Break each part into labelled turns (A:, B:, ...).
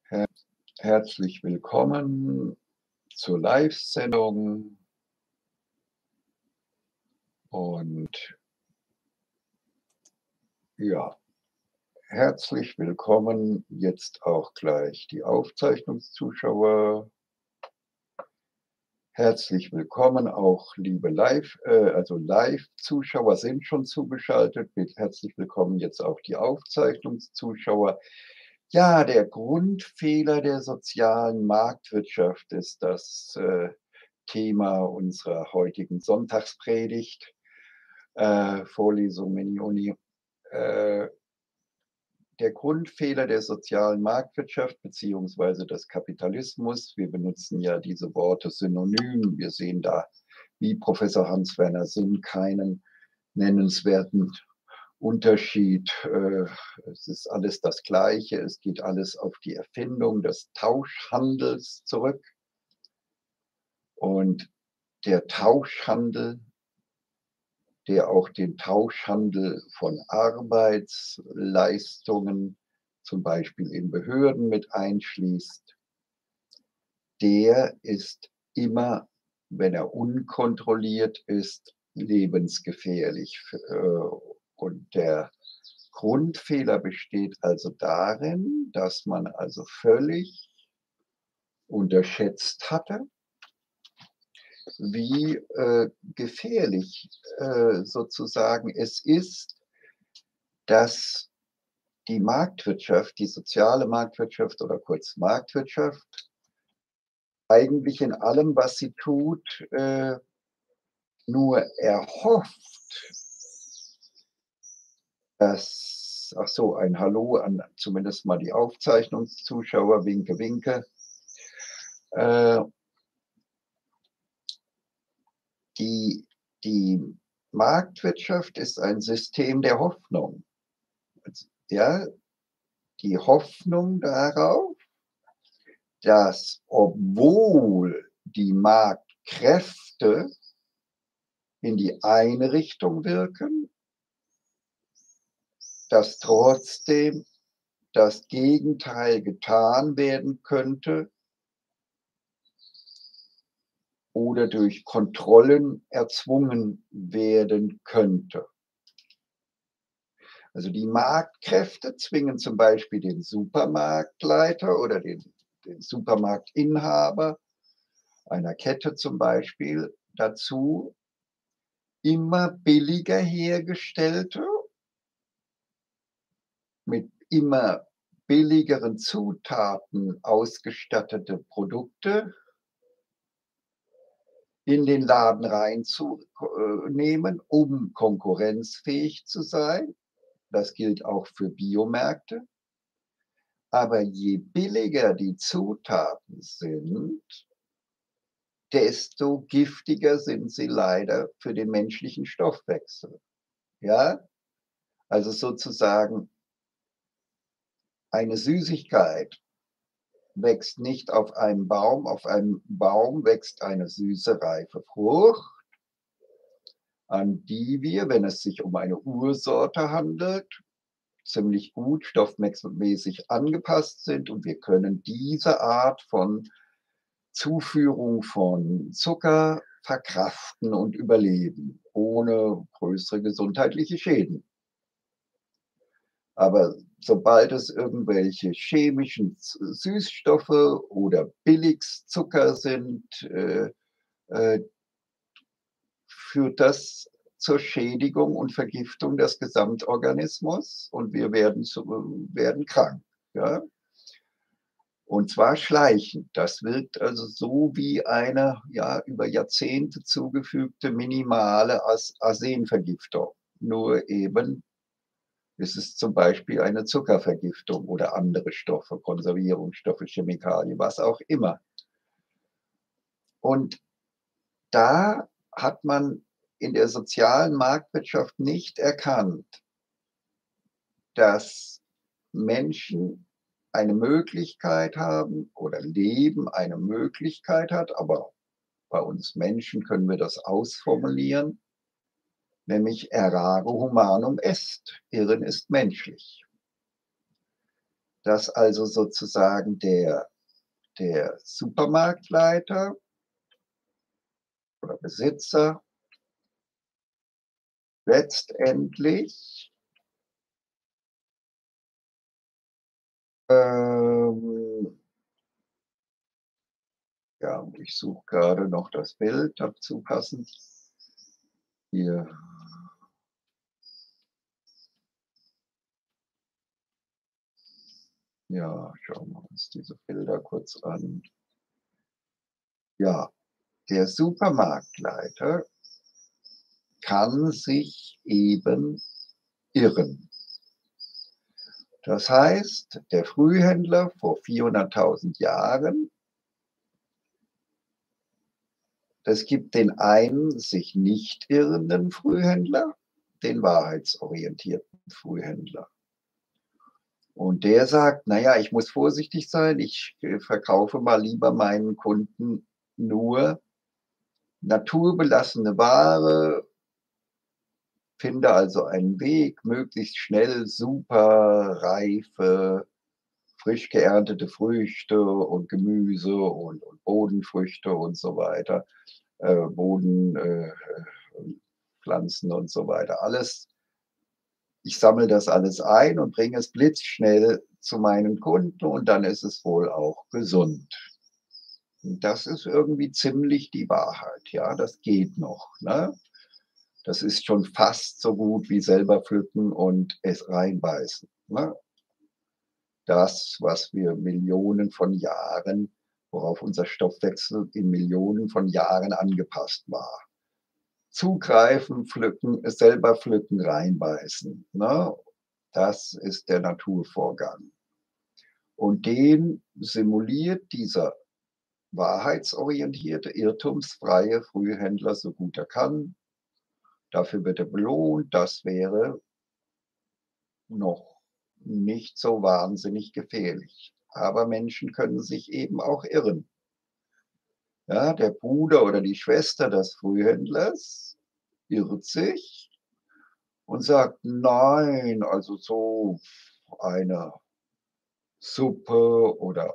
A: Her herzlich willkommen zur Live-Sendung und ja, herzlich willkommen jetzt auch gleich die Aufzeichnungszuschauer. Herzlich willkommen auch liebe Live-Zuschauer sind schon zugeschaltet. Herzlich willkommen jetzt auch die Aufzeichnungszuschauer. Ja, der Grundfehler der sozialen Marktwirtschaft ist das Thema unserer heutigen Sonntagspredigt, Vorlesung Mini-Uni. Der Grundfehler der sozialen Marktwirtschaft beziehungsweise des Kapitalismus, wir benutzen ja diese Worte synonym, wir sehen da, wie Professor Hans-Werner Sinn, keinen nennenswerten Unterschied. Es ist alles das Gleiche, es geht alles auf die Erfindung des Tauschhandels zurück. Und der Tauschhandel, der auch den Tauschhandel von Arbeitsleistungen, zum Beispiel in Behörden mit einschließt, der ist immer, wenn er unkontrolliert ist, lebensgefährlich. Und der Grundfehler besteht also darin, dass man also völlig unterschätzt hatte, wie gefährlich sozusagen es ist, dass die Marktwirtschaft, die soziale Marktwirtschaft oder kurz Marktwirtschaft, eigentlich in allem, was sie tut, nur erhofft, dass, ach so, ein Hallo an zumindest mal die Aufzeichnungszuschauer, winke, winke. Die Marktwirtschaft ist ein System der Hoffnung. Ja, die Hoffnung darauf, dass obwohl die Marktkräfte in die eine Richtung wirken, dass trotzdem das Gegenteil getan werden könnte oder durch Kontrollen erzwungen werden könnte. Also die Marktkräfte zwingen zum Beispiel den Supermarktleiter oder den Supermarktinhaber einer Kette zum Beispiel dazu, immer billiger hergestellte, mit immer billigeren Zutaten ausgestattete Produkte in den Laden reinzunehmen, um konkurrenzfähig zu sein. Das gilt auch für Biomärkte. Aber je billiger die Zutaten sind, desto giftiger sind sie leider für den menschlichen Stoffwechsel. Ja? Also sozusagen eine Süßigkeit wächst nicht auf einem Baum wächst eine süße, reife Frucht, an die wir, wenn es sich um eine Ursorte handelt, ziemlich gut stoffwechselmäßig angepasst sind und wir können diese Art von Zuführung von Zucker verkraften und überleben, ohne größere gesundheitliche Schäden. Aber sobald es irgendwelche chemischen Süßstoffe oder Billigzucker sind, führt das zur Schädigung und Vergiftung des Gesamtorganismus und wir werden krank. Ja? Und zwar schleichend. Das wirkt also so wie eine über Jahrzehnte zugefügte minimale Arsenvergiftung. Nur eben ist es zum Beispiel eine Zuckervergiftung oder andere Stoffe, Konservierungsstoffe, Chemikalien, was auch immer. Und da hat man in der sozialen Marktwirtschaft nicht erkannt, dass Menschen eine Möglichkeit haben oder Leben eine Möglichkeit hat, aber bei uns Menschen können wir das ausformulieren, nämlich errare humanum est, Irren ist menschlich. dass also sozusagen der Supermarktleiter oder Besitzer letztendlich, ähm ja, ich suche gerade noch das Bild dazu passend. Hier, ja, schauen wir uns diese Bilder kurz an. Ja, der Supermarktleiter kann sich eben irren. Das heißt, der Frühhändler vor 400.000 Jahren, es gibt den einen sich nicht irrenden Frühhändler, den wahrheitsorientierten Frühhändler. Und der sagt: „Na ja, ich muss vorsichtig sein. Ich, verkaufe mal lieber meinen Kunden nur naturbelassene Ware, finde also einen Weg, möglichst schnell super reife, frisch geerntete Früchte und Gemüse und Bodenfrüchte und so weiter, Boden Pflanzen und so weiter. Alles Ich sammle das alles ein und bringe es blitzschnell zu meinen Kunden und dann ist es wohl auch gesund.“ Und das ist irgendwie ziemlich die Wahrheit, ja, das geht noch, ne? Das ist schon fast so gut wie selber pflücken und es reinbeißen, ne? Das, was wir Millionen von Jahren worauf unser Stoffwechsel in Millionen von Jahren angepasst war. Zugreifen, pflücken, es selber pflücken, reinbeißen, ne? Das ist der Naturvorgang. Und den simuliert dieser wahrheitsorientierte, irrtumsfreie Frühhändler so gut er kann. Dafür wird er belohnt. Das wäre noch nicht so wahnsinnig gefährlich. Aber Menschen können sich eben auch irren. Ja, der Bruder oder die Schwester des Frühhändlers irrt sich und sagt: „Nein, also so eine Suppe oder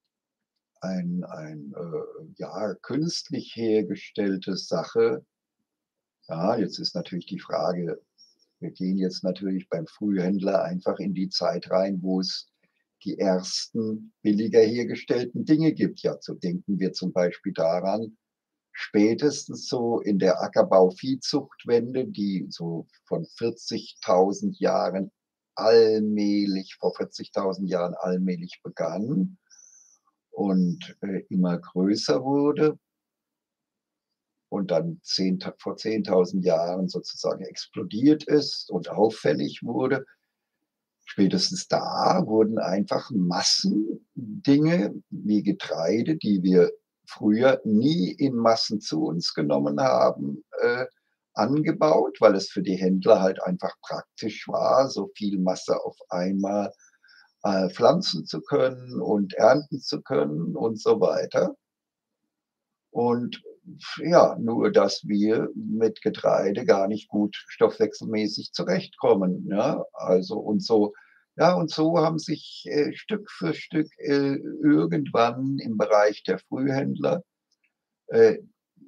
A: ja, künstlich hergestellte Sache“. Ja, jetzt ist natürlich die Frage, wir gehen jetzt natürlich beim Frühhändler einfach in die Zeit rein, wo es die ersten billiger hergestellten Dinge gibt. Ja, so denken wir zum Beispiel daran, spätestens so in der Ackerbau-Viehzuchtwende, die so von 40.000 Jahren allmählich vor 40.000 Jahren allmählich begann und, immer größer wurde und dann vor 10.000 Jahren sozusagen explodiert ist und auffällig wurde. Spätestens da wurden einfach Massendinge wie Getreide, die wir früher nie in Massen zu uns genommen haben, angebaut, weil es für die Händler halt einfach praktisch war, so viel Masse auf einmal, pflanzen zu können und ernten zu können und so weiter. Und ja, nur dass wir mit Getreide gar nicht gut stoffwechselmäßig zurechtkommen, ja? Also, und so ja, und so haben sich, Stück für Stück, irgendwann im Bereich der Frühhändler, äh,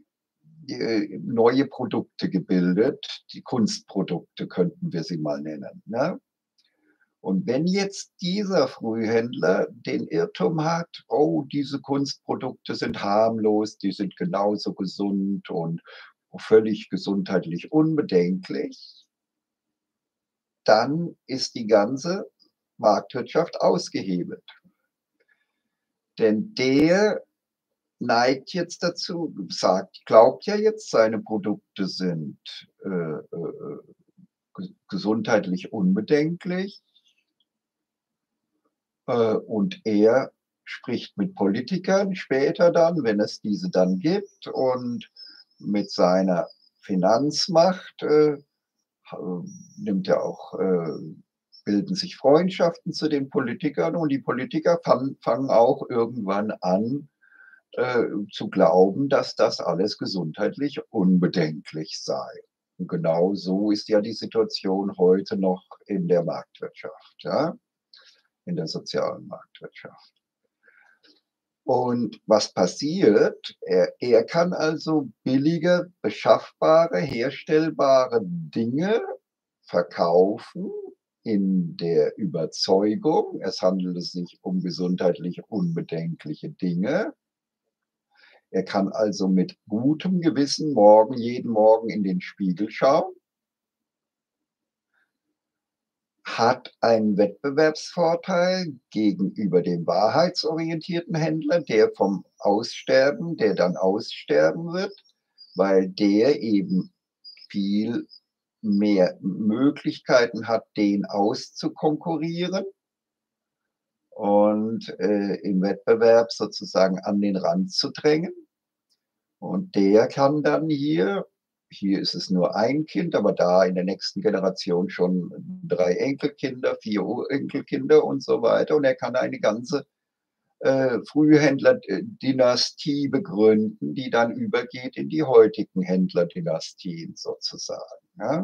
A: neue Produkte gebildet. Die Kunstprodukte könnten wir sie mal nennen, ne? Und wenn jetzt dieser Frühhändler den Irrtum hat: „Oh, diese Kunstprodukte sind harmlos, die sind genauso gesund und völlig gesundheitlich unbedenklich“, dann ist die ganze Marktwirtschaft ausgehebelt. Denn der neigt jetzt dazu, glaubt ja jetzt, seine Produkte sind, gesundheitlich unbedenklich. Und er spricht mit Politikern später dann, wenn es diese dann gibt, und mit seiner Finanzmacht, nimmt er auch bilden sich Freundschaften zu den Politikern und die Politiker fangen auch irgendwann an, zu glauben, dass das alles gesundheitlich unbedenklich sei. Und genau so ist ja die Situation heute noch in der Marktwirtschaft, ja? in der sozialen Marktwirtschaft. Und was passiert? Er kann also billige, beschaffbare, herstellbare Dinge verkaufen in der Überzeugung, es handele sich um gesundheitlich unbedenkliche Dinge. Er kann also mit gutem Gewissen jeden Morgen in den Spiegel schauen, hat einen Wettbewerbsvorteil gegenüber dem wahrheitsorientierten Händler, der dann aussterben wird, weil der eben viel mehr Möglichkeiten hat, den auszukonkurrieren und im Wettbewerb sozusagen an den Rand zu drängen. Und der kann dann hier ist es nur ein Kind, aber da in der nächsten Generation schon 3 Enkelkinder, 4 Urenkelkinder und so weiter. Und er kann eine ganze Frühhändlerdynastie begründen, die dann übergeht in die heutigen Händlerdynastien sozusagen. Ja?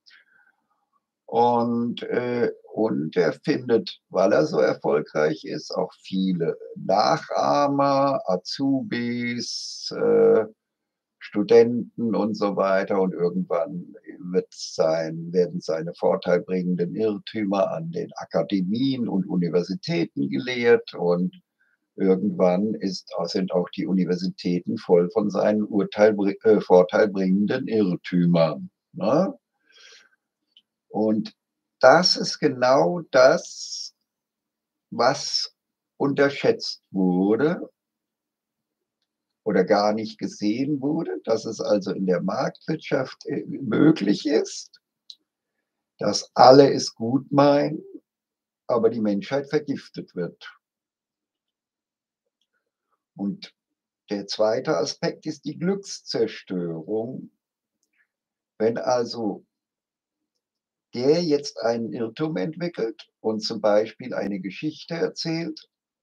A: Und er findet, weil er so erfolgreich ist, auch viele Nachahmer, Azubis, Studenten und so weiter. Und irgendwann werden seine vorteilbringenden Irrtümer an den Akademien und Universitäten gelehrt. Und irgendwann sind auch die Universitäten voll von seinen vorteilbringenden Irrtümern. Ne? Und das ist genau das, was unterschätzt wurde oder gar nicht gesehen wurde, dass es also in der Marktwirtschaft möglich ist, dass alle es gut meinen, aber die Menschheit vergiftet wird. Und der zweite Aspekt ist die Glückszerstörung. Wenn also der jetzt einen Irrtum entwickelt und zum Beispiel eine Geschichte erzählt,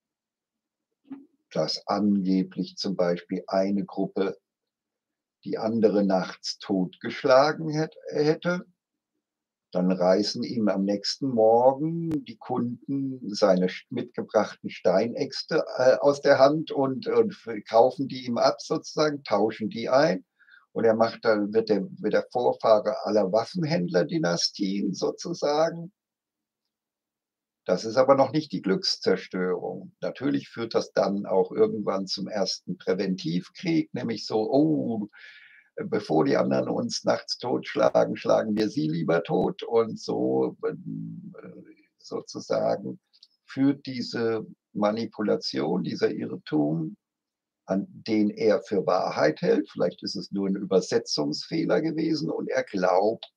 A: dass angeblich zum Beispiel eine Gruppe die andere nachts totgeschlagen hätte, dann reißen ihm am nächsten Morgen die Kunden seine mitgebrachten Steinäxte aus der Hand und kaufen die ihm ab sozusagen, tauschen die ein. Und wird der Vorfahre aller Waffenhändlerdynastien sozusagen. Das ist aber noch nicht die Glückszerstörung. Natürlich führt das dann auch irgendwann zum ersten Präventivkrieg, nämlich so, oh, bevor die anderen uns nachts totschlagen, schlagen wir sie lieber tot. Und so sozusagen führt diese Manipulation, dieser Irrtum, an den er für Wahrheit hält, vielleicht ist es nur ein Übersetzungsfehler gewesen und er glaubt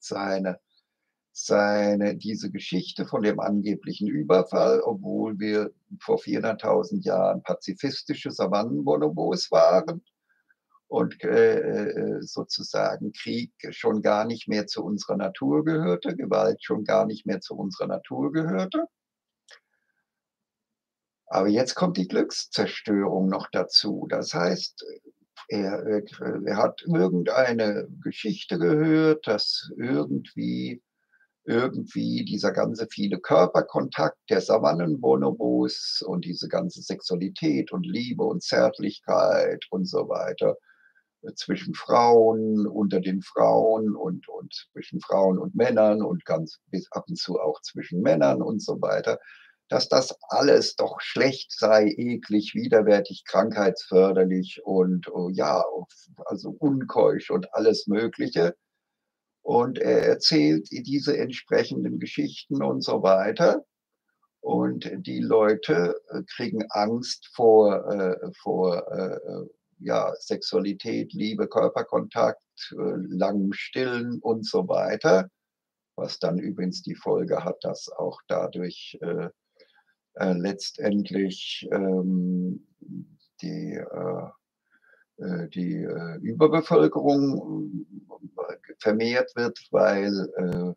A: diese Geschichte von dem angeblichen Überfall, obwohl wir vor 400.000 Jahren pazifistische Savannenbonobos waren und sozusagen Krieg schon gar nicht mehr zu unserer Natur gehörte, Gewalt schon gar nicht mehr zu unserer Natur gehörte. Aber jetzt kommt die Glückszerstörung noch dazu. Das heißt, er hat irgendeine Geschichte gehört, dass irgendwie dieser ganze viele Körperkontakt der Savannenbonobos und diese ganze Sexualität und Liebe und Zärtlichkeit und so weiter zwischen Frauen, unter den Frauen und zwischen Frauen und Männern und ganz bis ab und zu auch zwischen Männern und so weiter, dass das alles doch schlecht sei, eklig, widerwärtig, krankheitsförderlich und oh ja, also unkeusch und alles Mögliche. Und er erzählt diese entsprechenden Geschichten und so weiter. Und die Leute kriegen Angst vor ja, Sexualität, Liebe, Körperkontakt, langem Stillen und so weiter. Was dann übrigens die Folge hat, dass auch dadurch letztendlich die Überbevölkerung vermehrt wird, weil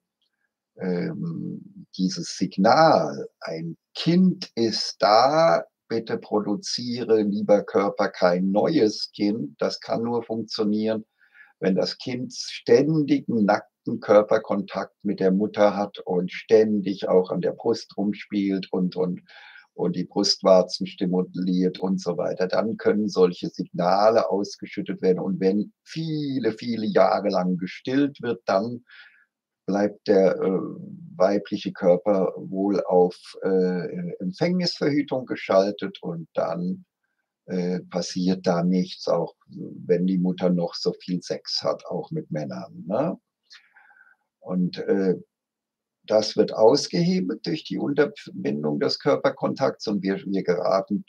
A: dieses Signal, ein Kind ist da, bitte produziere, lieber Körper, kein neues Kind, das kann nur funktionieren, wenn das Kind ständigen direkten Körperkontakt mit der Mutter hat und ständig auch an der Brust rumspielt und die Brustwarzen stimuliert und so weiter, dann können solche Signale ausgeschüttet werden. Und wenn viele, viele Jahre lang gestillt wird, dann bleibt der weibliche Körper wohl auf Empfängnisverhütung geschaltet und dann passiert da nichts, auch wenn die Mutter noch so viel Sex hat, auch mit Männern. Ne? Und das wird ausgehebelt durch die Unterbindung des Körperkontakts und wir geraten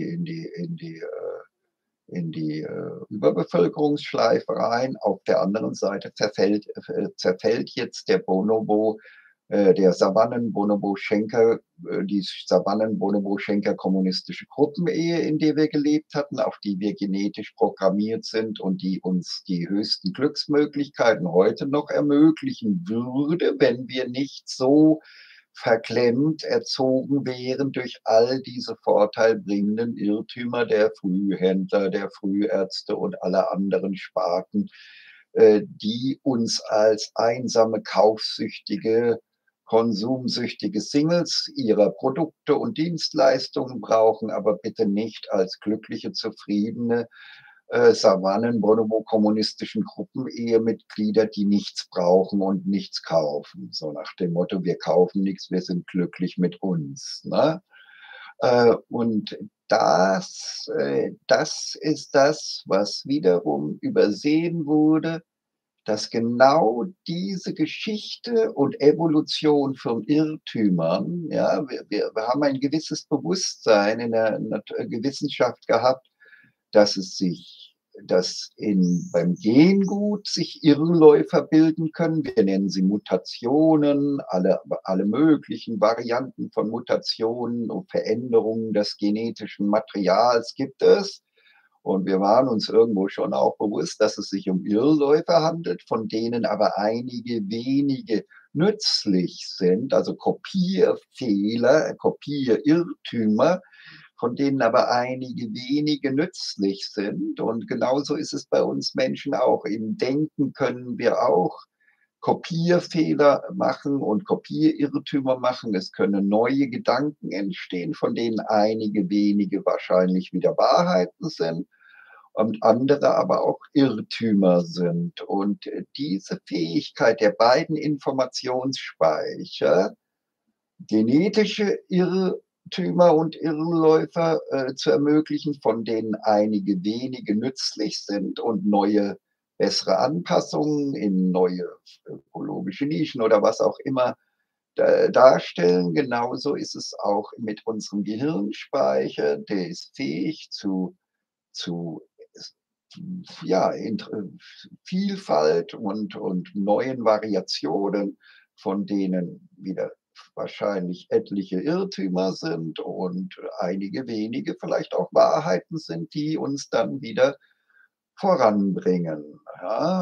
A: in die Überbevölkerungsschleife rein. Auf der anderen Seite zerfällt jetzt der Savannen-Bonobo-Schenker, die Savannen-Bonobo-Schenker kommunistische Gruppenehe, in der wir gelebt hatten, auf die wir genetisch programmiert sind und die uns die höchsten Glücksmöglichkeiten heute noch ermöglichen würde, wenn wir nicht so verklemmt erzogen wären durch all diese vorteilbringenden Irrtümer der Frühhändler, der Frühärzte und aller anderen Sparten, die uns als einsame, kaufsüchtige, konsumsüchtige Singles ihrer Produkte und Dienstleistungen brauchen, aber bitte nicht als glückliche, zufriedene Savannen, Bonobo, kommunistischen Gruppenehemitglieder, die nichts brauchen und nichts kaufen. So nach dem Motto, wir kaufen nichts, wir sind glücklich mit uns. Ne? Und das ist das, was wiederum übersehen wurde, dass genau diese Geschichte und Evolution von Irrtümern, ja, wir haben ein gewisses Bewusstsein in der Wissenschaft gehabt, dass es sich, beim Gengut sich Irrläufer bilden können. Wir nennen sie Mutationen, alle möglichen Varianten von Mutationen und Veränderungen des genetischen Materials gibt es. Und wir waren uns irgendwo schon auch bewusst, dass es sich um Irrläufer handelt, von denen aber einige wenige nützlich sind, also Kopierfehler, Kopierirrtümer, von denen aber einige wenige nützlich sind. Und genauso ist es bei uns Menschen auch. Im Denken können wir auch Kopierfehler machen und Kopierirrtümer machen. Es können neue Gedanken entstehen, von denen einige wenige wahrscheinlich wieder Wahrheiten sind und andere aber auch Irrtümer sind. Und diese Fähigkeit der beiden Informationsspeicher, genetische Irrtümer und Irrläufer zu ermöglichen, von denen einige wenige nützlich sind und neue, bessere Anpassungen in neue ökologische Nischen oder was auch immer darstellen. Genauso ist es auch mit unserem Gehirnspeicher. Der ist fähig zu ja, Vielfalt und neuen Variationen, von denen wieder wahrscheinlich etliche Irrtümer sind und einige wenige vielleicht auch Wahrheiten sind, die uns dann wieder voranbringen. Ja,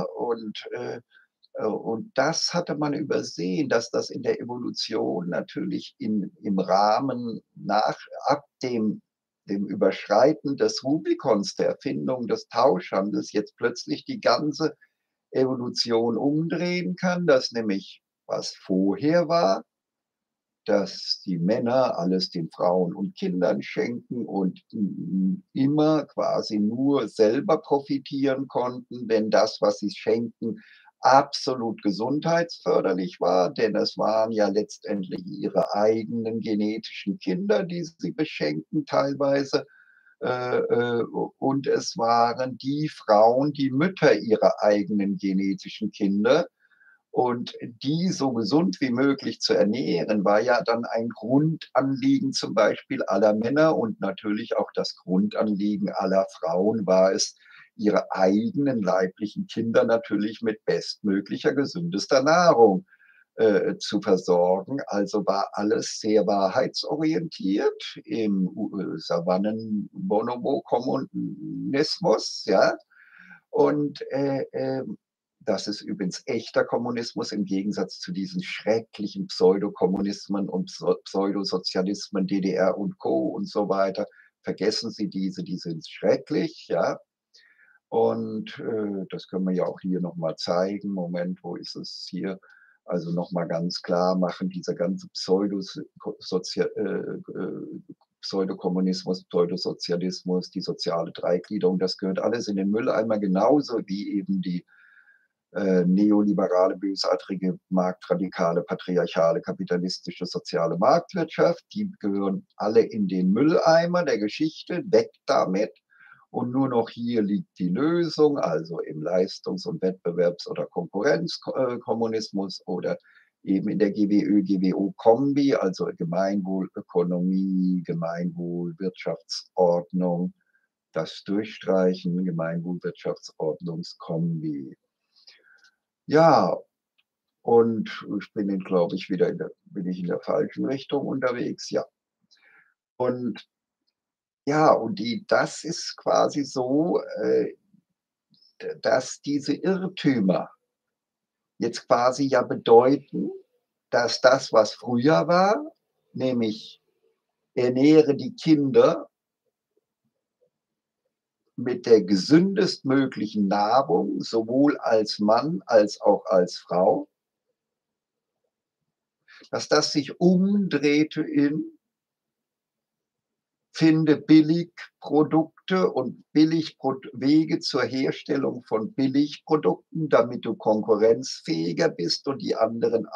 A: und das hatte man übersehen, dass das in der Evolution natürlich im Rahmen ab dem Überschreiten des Rubikons, der Erfindung des Tauschhandels, jetzt plötzlich die ganze Evolution umdrehen kann, dass nämlich was vorher war, dass die Männer alles den Frauen und Kindern schenken und immer quasi nur selber profitieren konnten, wenn das, was sie schenken, absolut gesundheitsförderlich war, denn es waren ja letztendlich ihre eigenen genetischen Kinder, die sie beschenken teilweise. Und es waren die Frauen, die Mütter ihrer eigenen genetischen Kinder. Und die so gesund wie möglich zu ernähren, war ja dann ein Grundanliegen zum Beispiel aller Männer und natürlich auch das Grundanliegen aller Frauen war es, ihre eigenen leiblichen Kinder natürlich mit bestmöglicher, gesündester Nahrung zu versorgen. Also war alles sehr wahrheitsorientiert im Savannen-Bonobo-Kommunismus, ja. Und das ist übrigens echter Kommunismus im Gegensatz zu diesen schrecklichen Pseudokommunismen und Pseudosozialismen, DDR und Co. und so weiter. Vergessen Sie diese, die sind schrecklich, ja. Und, das können wir ja auch hier noch mal zeigen. Moment, wo ist es hier? Also, noch mal ganz klar machen, dieser ganze Pseudokommunismus, Pseudosozialismus, die soziale Dreigliederung, das gehört alles in den Mülleimer, genauso wie eben die, neoliberale, bösartige, marktradikale, patriarchale, kapitalistische, soziale Marktwirtschaft. Die gehören alle in den Mülleimer der Geschichte, weg damit. Und nur noch hier liegt die Lösung, also im Leistungs- und Wettbewerbs- oder Konkurrenzkommunismus oder eben in der GWÖ, GWO-Kombi, also Gemeinwohlökonomie, Gemeinwohlwirtschaftsordnung, das Durchstreichen, Gemeinwohlwirtschaftsordnungskombi. Ja, und ich bin glaube ich, wieder bin ich in der falschen Richtung unterwegs, ja. Und ja, und das ist quasi so, dass diese Irrtümer jetzt quasi ja bedeuten, dass das, was früher war, nämlich ernähre die Kinder mit der gesündestmöglichen Nahrung, sowohl als Mann als auch als Frau, dass das sich umdrehte in finde Billigprodukte und Wege zur Herstellung von Billigprodukten, damit du konkurrenzfähiger bist und die anderen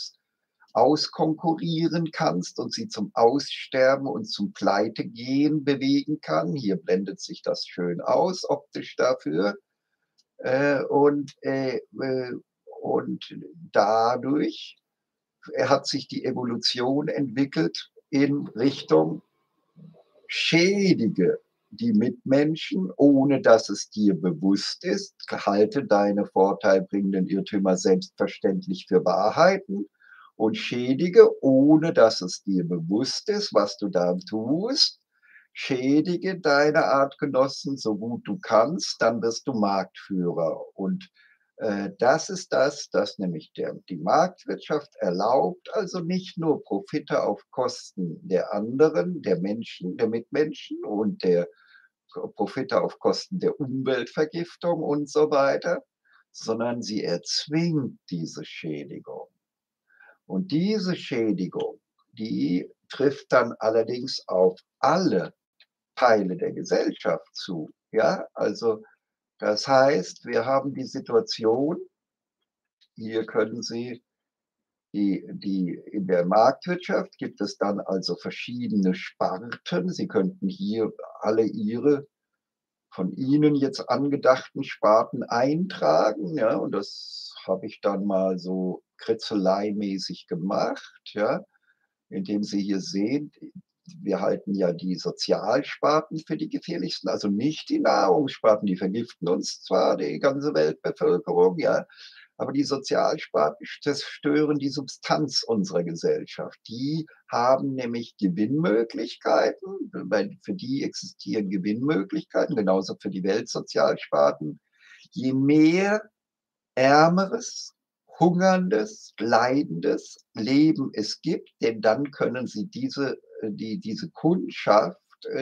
A: auskonkurrieren kannst und sie zum Aussterben und zum Pleitegehen bewegen kann. Hier blendet sich das schön aus, optisch dafür. Äh, und, äh, äh, und dadurch hat sich die Evolution entwickelt in Richtung schädige die Mitmenschen, ohne dass es dir bewusst ist. Halte deine vorteilbringenden Irrtümer selbstverständlich für Wahrheiten und schädige, ohne dass es dir bewusst ist, was du da tust. Schädige deine Artgenossen so gut du kannst, dann wirst du Marktführer. Und das ist das nämlich die Marktwirtschaft erlaubt, also nicht nur Profite auf Kosten der anderen, der Menschen, der Mitmenschen und der Profite auf Kosten der Umweltvergiftung und so weiter, sondern sie erzwingt diese Schädigung. Und diese Schädigung, die trifft dann allerdings auf alle Teile der Gesellschaft zu. Ja, also das heißt, wir haben die Situation, hier können Sie in der Marktwirtschaft gibt es dann also verschiedene Sparten. Sie könnten hier alle Ihre von Ihnen jetzt angedachten Sparten eintragen, ja, und das habe ich dann mal so kritzeleimäßig gemacht, ja, indem Sie hier sehen, wir halten ja die Sozialsparten für die gefährlichsten, also nicht die Nahrungssparten, die vergiften uns zwar die ganze Weltbevölkerung, ja, aber die Sozialsparten zerstören die Substanz unserer Gesellschaft. Die haben nämlich Gewinnmöglichkeiten, weil für die existieren Gewinnmöglichkeiten, genauso für die Weltsozialsparten. Je mehr ärmeres, hungerndes, leidendes Leben es gibt, denn dann können sie diese Kundschaft,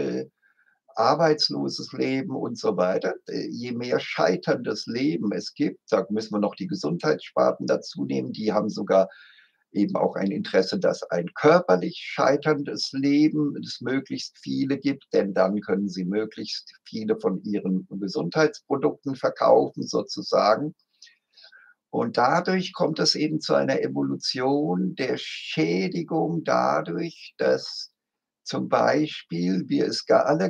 A: arbeitsloses Leben und so weiter, je mehr scheiterndes Leben es gibt, da müssen wir noch die Gesundheitssparten dazu nehmen, die haben sogar eben auch ein Interesse, dass ein körperlich scheiterndes Leben es möglichst viele gibt, denn dann können sie möglichst viele von ihren Gesundheitsprodukten verkaufen sozusagen. Und dadurch kommt es eben zu einer Evolution der Schädigung dadurch, dass zum Beispiel wir es alle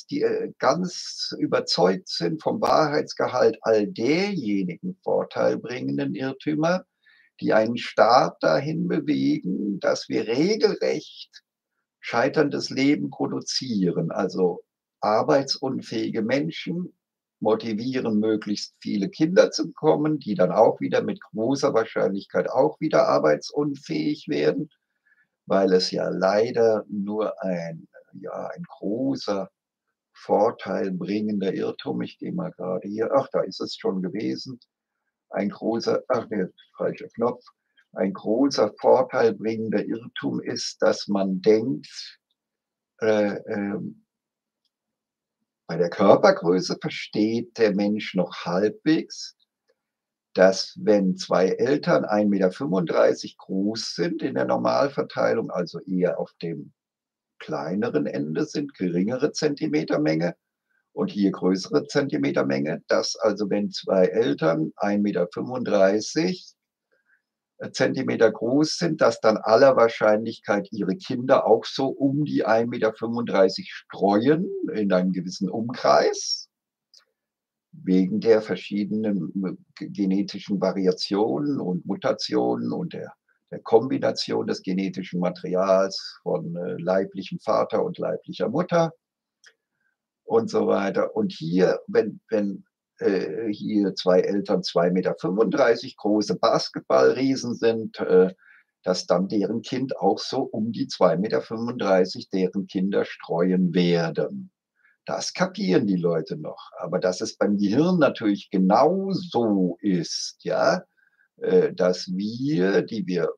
A: ganz überzeugt sind vom Wahrheitsgehalt all derjenigen vorteilbringenden Irrtümer, die einen Staat dahin bewegen, dass wir regelrecht scheiterndes Leben produzieren. Also arbeitsunfähige Menschen motivieren, möglichst viele Kinder zu bekommen, die dann auch wieder mit großer Wahrscheinlichkeit auch wieder arbeitsunfähig werden, weil es ja leider nur ein großer Vorteil bringender Irrtum, ich gehe mal gerade hier, ach, da ist es schon gewesen, ein großer, ach ne, falscher Knopf, ein großer Vorteil bringender Irrtum ist, dass man denkt, äh, ähm, Bei der Körpergröße versteht der Mensch noch halbwegs, dass wenn 2 Eltern 1,35 m groß sind in der Normalverteilung, also eher auf dem kleineren Ende sind, geringere Zentimetermenge und hier größere Zentimetermenge, dass also wenn 2 Eltern 1,35 m Zentimeter groß sind, dass dann aller Wahrscheinlichkeit ihre Kinder auch so um die 1,35 m streuen in einem gewissen Umkreis, wegen der verschiedenen genetischen Variationen und Mutationen und der Kombination des genetischen Materials von leiblichem Vater und leiblicher Mutter und so weiter. Und hier, wenn hier 2 Eltern 2,35 m große Basketballriesen sind, dass dann deren Kind auch so um die 2,35 m deren Kinder streuen werden. Das kapieren die Leute noch. Aber dass es beim Gehirn natürlich genauso ist, ja, dass wir, die wir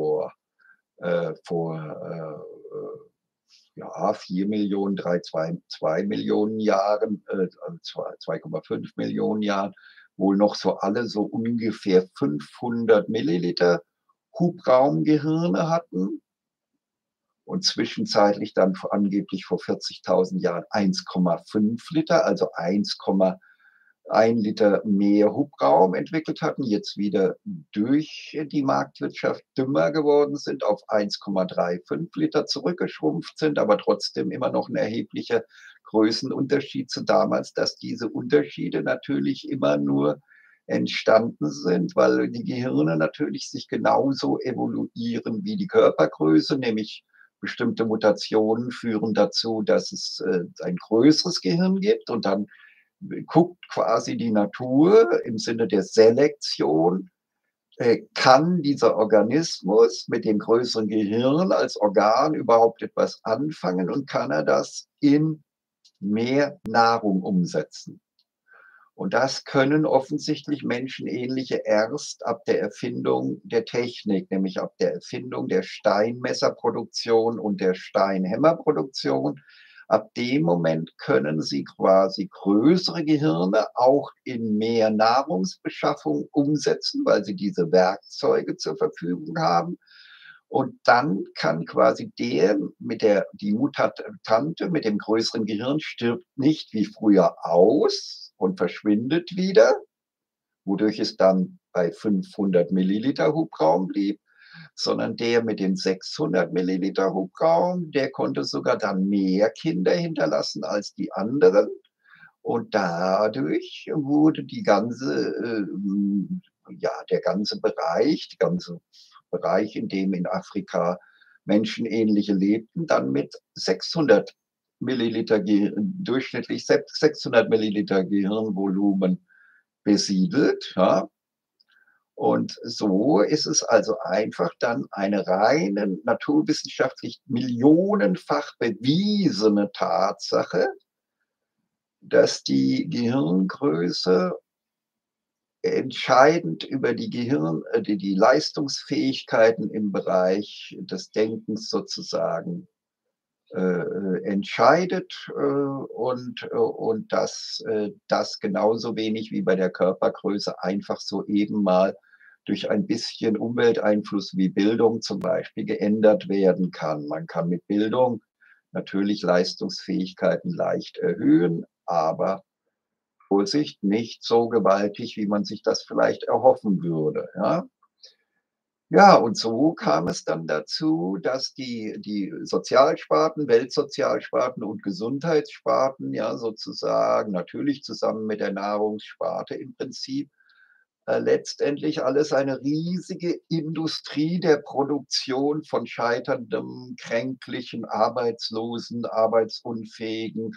A: vor ja, 4.000.000, 2 Millionen Jahren, 2,5 Millionen Jahren, wohl noch so alle so ungefähr 500 Milliliter Hubraumgehirne hatten und zwischenzeitlich dann angeblich vor 40.000 Jahren 1,5 Liter, also 1,1 Liter mehr Hubraum entwickelt hatten, jetzt wieder durch die Marktwirtschaft dümmer geworden sind, auf 1,35 Liter zurückgeschrumpft sind, aber trotzdem immer noch ein erheblicher Größenunterschied zu damals, dass diese Unterschiede natürlich immer nur entstanden sind, weil die Gehirne natürlich sich genauso evoluieren wie die Körpergröße, nämlich bestimmte Mutationen führen dazu, dass es ein größeres Gehirn gibt und dann guckt quasi die Natur im Sinne der Selektion, kann dieser Organismus mit dem größeren Gehirn als Organ überhaupt etwas anfangen und kann er das in mehr Nahrung umsetzen? Und das können offensichtlich Menschenähnliche erst ab der Erfindung der Technik, nämlich ab der Erfindung der Steinmesserproduktion und der Steinhämmerproduktion. Ab dem Moment können sie quasi größere Gehirne auch in mehr Nahrungsbeschaffung umsetzen, weil sie diese Werkzeuge zur Verfügung haben. Und dann kann quasi die Mutante mit dem größeren Gehirn stirbt nicht wie früher aus und verschwindet wieder, wodurch es dann bei 500 Milliliter Hubraum blieb, sondern der mit den 600 Milliliter Hubraum, der konnte sogar dann mehr Kinder hinterlassen als die anderen. Und dadurch wurde ja, der ganze Bereich, in dem in Afrika Menschenähnliche lebten, dann mit 600 Milliliter, durchschnittlich 600 Milliliter Gehirnvolumen besiedelt. Ja. Und so ist es also einfach dann eine reine naturwissenschaftlich millionenfach bewiesene Tatsache, dass die Gehirngröße entscheidend über die Leistungsfähigkeiten im Bereich des Denkens sozusagen entscheidet, und dass das genauso wenig wie bei der Körpergröße einfach so eben mal durch ein bisschen Umwelteinfluss wie Bildung zum Beispiel geändert werden kann. Man kann mit Bildung natürlich Leistungsfähigkeiten leicht erhöhen, aber Vorsicht, nicht so gewaltig, wie man sich das vielleicht erhoffen würde, ja? Ja, und so kam es dann dazu, dass die Sozialsparten, Weltsozialsparten und Gesundheitssparten ja sozusagen natürlich zusammen mit der Nahrungssparte im Prinzip letztendlich alles eine riesige Industrie der Produktion von scheiterndem, kränklichen, arbeitslosen, arbeitsunfähigen,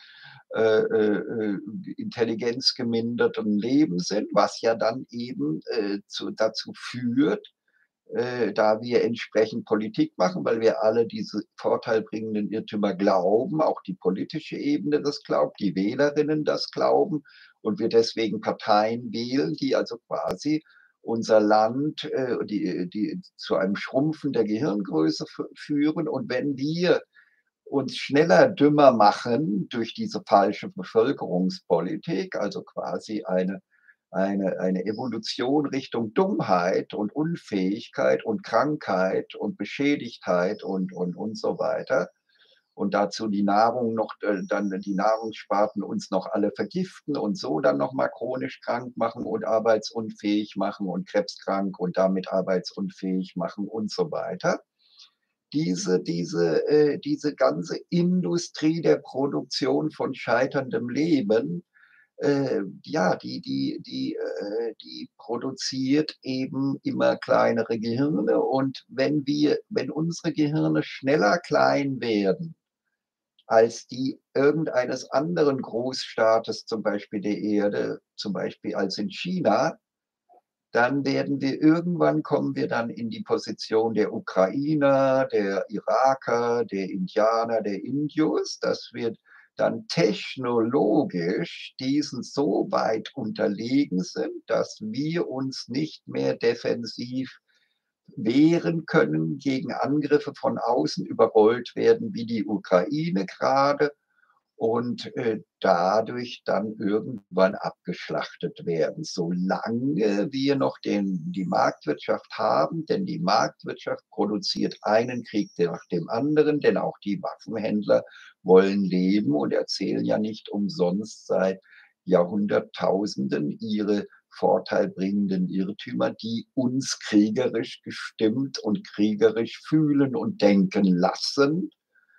A: intelligenzgemindertem Leben sind, was ja dann eben dazu führt, da wir entsprechend Politik machen, weil wir alle diese vorteilbringenden Irrtümer glauben, auch die politische Ebene das glaubt, die Wählerinnen das glauben und wir deswegen Parteien wählen, die also quasi unser Land die zu einem Schrumpfen der Gehirngröße führen. Und wenn wir uns schneller dümmer machen durch diese falsche Bevölkerungspolitik, also quasi eine Evolution Richtung Dummheit und Unfähigkeit und Krankheit und Beschädigtheit und so weiter. Und dazu die Nahrung noch, dann die Nahrungssparten uns noch alle vergiften und so dann noch mal chronisch krank machen und arbeitsunfähig machen und krebskrank und damit arbeitsunfähig machen und so weiter. Diese ganze Industrie der Produktion von scheiterndem Leben, ja, die produziert eben immer kleinere Gehirne. Und wenn unsere Gehirne schneller klein werden als die irgendeines anderen Großstaates, zum Beispiel der Erde, zum Beispiel als in China, dann werden wir irgendwann kommen wir dann in die Position der Ukrainer, der Iraker, der Indianer, der Indios, dass wir dann technologisch diesen so weit unterlegen sind, dass wir uns nicht mehr defensiv wehren können gegen Angriffe von außen, überrollt werden wie die Ukraine gerade und dadurch dann irgendwann abgeschlachtet werden, solange wir noch die Marktwirtschaft haben. Denn die Marktwirtschaft produziert einen Krieg nach dem anderen, denn auch die Waffenhändler wollen leben und erzählen ja nicht umsonst seit Jahrhunderttausenden ihre vorteilbringenden Irrtümer, die uns kriegerisch gestimmt und kriegerisch fühlen und denken lassen,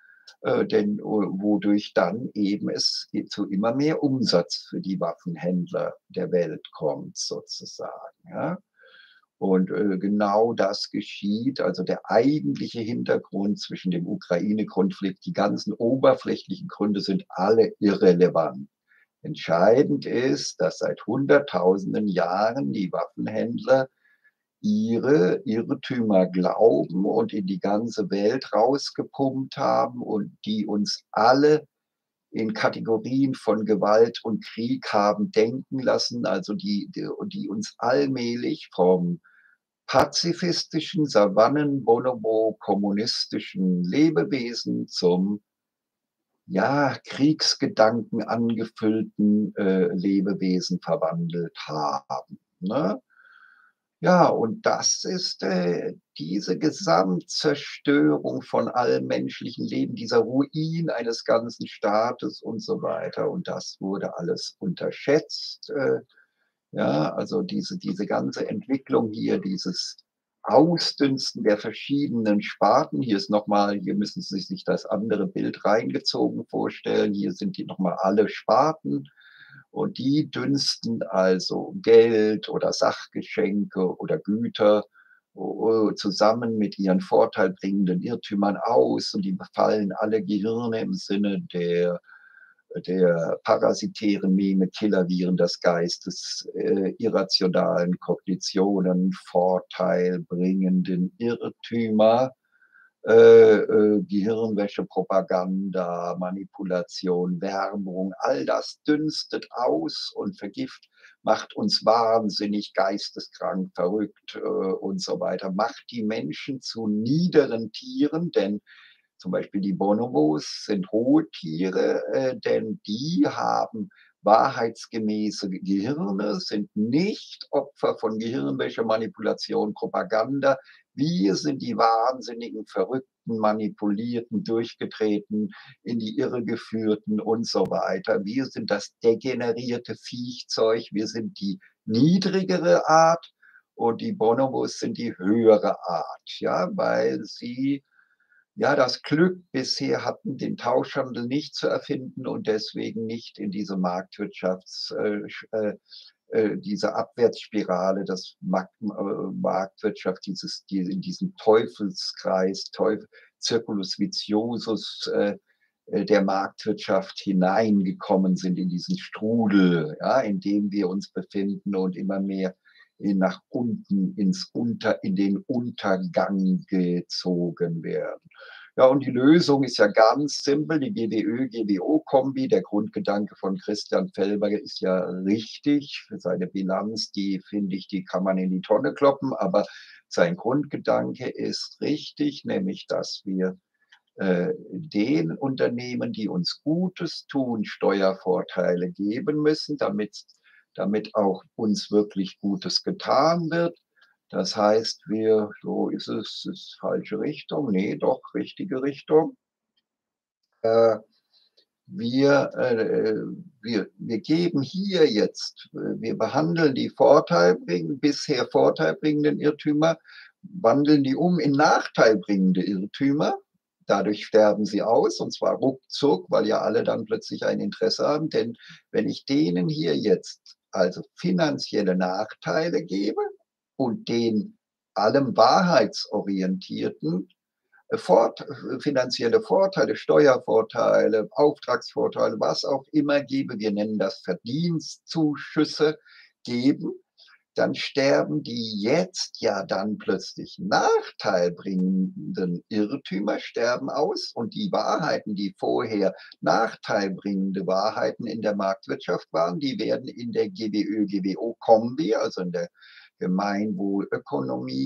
A: denn wodurch dann eben es zu immer mehr Umsatz für die Waffenhändler der Welt kommt, sozusagen. Ja? Und genau das geschieht. Also der eigentliche Hintergrund zwischen dem Ukraine-Konflikt, die ganzen oberflächlichen Gründe sind alle irrelevant. Entscheidend ist, dass seit Hunderttausenden Jahren die Waffenhändler ihre Irrtümer glauben und in die ganze Welt rausgepumpt haben und die uns alle in Kategorien von Gewalt und Krieg haben denken lassen, also die uns allmählich vom pazifistischen Savannen-Bonobo kommunistischen Lebewesen zum ja, Kriegsgedanken angefüllten Lebewesen verwandelt haben. Ne? Ja, und das ist diese Gesamtzerstörung von allem menschlichen Leben, dieser Ruin eines ganzen Staates und so weiter. Und das wurde alles unterschätzt. Ja, also diese ganze Entwicklung hier, dieses Ausdünsten der verschiedenen Sparten. Hier ist nochmal, hier müssen Sie sich das andere Bild reingezogen vorstellen. Hier sind die nochmal alle Sparten und die dünsten also Geld oder Sachgeschenke oder Güter zusammen mit ihren vorteilbringenden Irrtümern aus und die befallen alle Gehirne im Sinne der parasitären Meme, Killerviren des Geistes, irrationalen Kognitionen, vorteilbringenden Irrtümer, Gehirnwäsche, Propaganda, Manipulation, Werbung, all das dünstet aus und vergift, macht uns wahnsinnig, geisteskrank, verrückt und so weiter, macht die Menschen zu niederen Tieren, denn zum Beispiel die Bonobos sind hohe Tiere, denn die haben wahrheitsgemäße Gehirne, sind nicht Opfer von Gehirnwäsche, Manipulation, Propaganda. Wir sind die wahnsinnigen, verrückten, manipulierten, durchgetreten, in die Irre geführten und so weiter. Wir sind das degenerierte Viechzeug, wir sind die niedrigere Art und die Bonobos sind die höhere Art, ja, weil sie ja das Glück bisher hatten, den Tauschhandel nicht zu erfinden und deswegen nicht in diese Marktwirtschafts diese Abwärtsspirale, das Marktwirtschaft, in diesen Teufelskreis, Circulus viciosus der Marktwirtschaft hineingekommen sind, in diesen Strudel, ja, in dem wir uns befinden und immer mehr nach unten in den Untergang gezogen werden. Ja, und die Lösung ist ja ganz simpel, die GWÖ-GWO-Kombi. Der Grundgedanke von Christian Felber ist ja richtig. Für seine Bilanz, die finde ich, die kann man in die Tonne kloppen, aber sein Grundgedanke ist richtig, nämlich dass wir den Unternehmen, die uns Gutes tun, Steuervorteile geben müssen, damit auch uns wirklich Gutes getan wird. Das heißt, so ist falsche Richtung, nee, doch richtige Richtung. Äh, wir, wir geben hier jetzt, wir behandeln die bisher vorteilbringenden Irrtümer, wandeln die um in nachteilbringende Irrtümer. Dadurch sterben sie aus, und zwar ruckzuck, weil ja alle dann plötzlich ein Interesse haben. Denn wenn ich denen hier jetzt also finanzielle Nachteile gebe und den allem wahrheitsorientierten finanzielle Vorteile, Steuervorteile, Auftragsvorteile, was auch immer gebe, wir nennen das Verdienstzuschüsse geben, dann sterben die jetzt ja dann plötzlich nachteilbringenden Irrtümer sterben aus, und die Wahrheiten, die vorher nachteilbringende Wahrheiten in der Marktwirtschaft waren, die werden in der GWÖ-GWO-Kombi, also in der Gemeinwohlökonomie,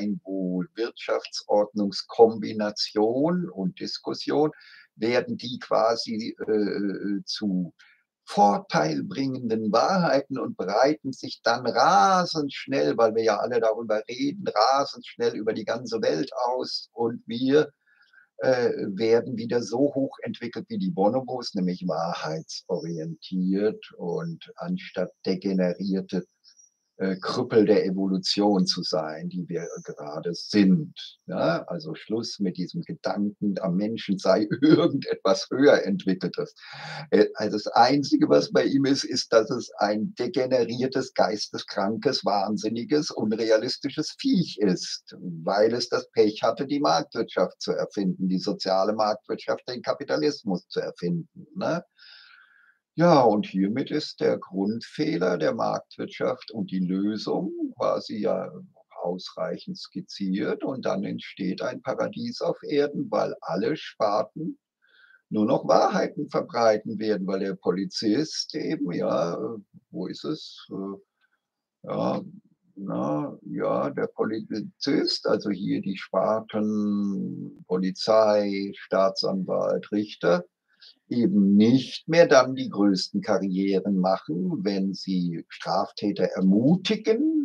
A: Gemeinwohl-Wirtschaftsordnungskombination und Diskussion, werden die quasi zu vorteilbringenden Wahrheiten und breiten sich dann rasend schnell, weil wir ja alle darüber reden, rasend schnell über die ganze Welt aus, und wir werden wieder so hoch entwickelt wie die Bonobos, nämlich wahrheitsorientiert und anstatt degenerierte Krüppel der Evolution zu sein, die wir gerade sind. Ja, also Schluss mit diesem Gedanken, am Menschen sei irgendetwas höher entwickeltes. Also das Einzige, was bei ihm ist, ist, dass es ein degeneriertes, geisteskrankes, wahnsinniges, unrealistisches Viech ist, weil es das Pech hatte, die Marktwirtschaft zu erfinden, die soziale Marktwirtschaft, den Kapitalismus zu erfinden. Ne? Ja, und hiermit ist der Grundfehler der Marktwirtschaft und die Lösung quasi ja ausreichend skizziert, und dann entsteht ein Paradies auf Erden, weil alle Sparten nur noch Wahrheiten verbreiten werden, weil der Polizist eben, ja, wo ist es? Ja, ja, der Polizist, also hier die Sparten Polizei, Staatsanwalt, Richter, eben nicht mehr dann die größten Karrieren machen, wenn sie Straftäter ermutigen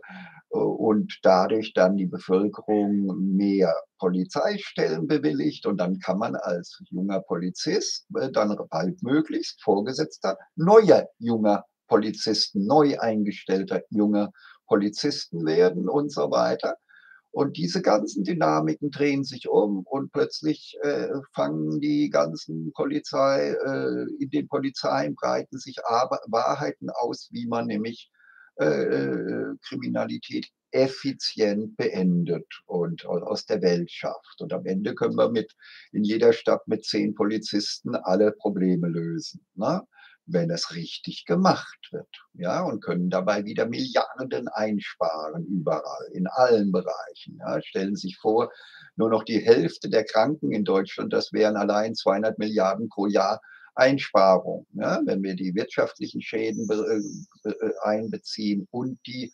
A: und dadurch dann die Bevölkerung mehr Polizeistellen bewilligt. Und dann kann man als junger Polizist dann baldmöglichst Vorgesetzter neuer junger Polizisten, neu eingestellter junger Polizisten werden und so weiter. Und diese ganzen Dynamiken drehen sich um, und plötzlich fangen die ganzen in den Polizeien breiten sich Wahrheiten aus, wie man nämlich Kriminalität effizient beendet und aus der Welt schafft. Und am Ende können wir in jeder Stadt mit 10 Polizisten alle Probleme lösen, ne? Wenn es richtig gemacht wird. Ja, und können dabei wieder Milliarden einsparen, überall, in allen Bereichen. Ja. Stellen Sie sich vor, nur noch die Hälfte der Kranken in Deutschland, das wären allein 200 Milliarden pro Jahr Einsparung. Ja. Wenn wir die wirtschaftlichen Schäden einbeziehen und die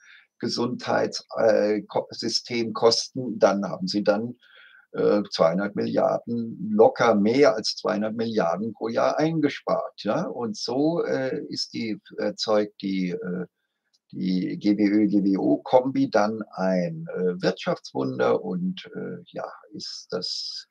A: Gesundheitssystemkosten, dann haben Sie dann 200 Milliarden, locker mehr als 200 Milliarden pro Jahr eingespart. Ja? Und so erzeugt die GWÖ-GWO-Kombi dann ein Wirtschaftswunder, und ja, ist das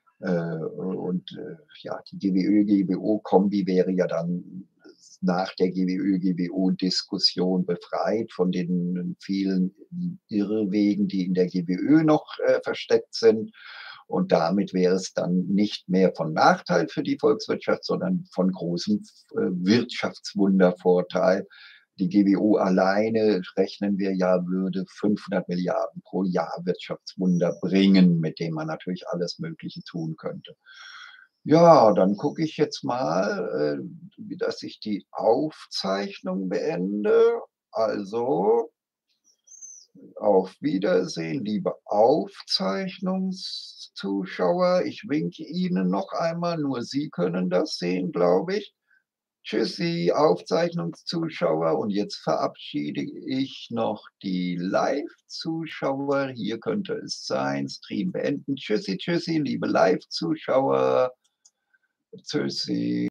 A: ja, die GWÖ-GWO-Kombi wäre ja dann nach der GWÖ-GWO-Diskussion befreit von den vielen Irrwegen, die in der GWÖ noch versteckt sind. Und damit wäre es dann nicht mehr von Nachteil für die Volkswirtschaft, sondern von großem Wirtschaftswundervorteil. Die GWO alleine, rechnen wir ja, würde 500 Milliarden pro Jahr Wirtschaftswunder bringen, mit dem man natürlich alles Mögliche tun könnte. Ja, dann gucke ich jetzt mal, dass ich die Aufzeichnung beende. Also, auf Wiedersehen, liebe Aufzeichnungszuschauer. Ich winke Ihnen noch einmal, nur Sie können das sehen, glaube ich. Tschüssi, Aufzeichnungszuschauer. Und jetzt verabschiede ich noch die Live-Zuschauer. Hier könnte es sein. Stream beenden. Tschüssi, tschüssi, liebe Live-Zuschauer. Tschüssi.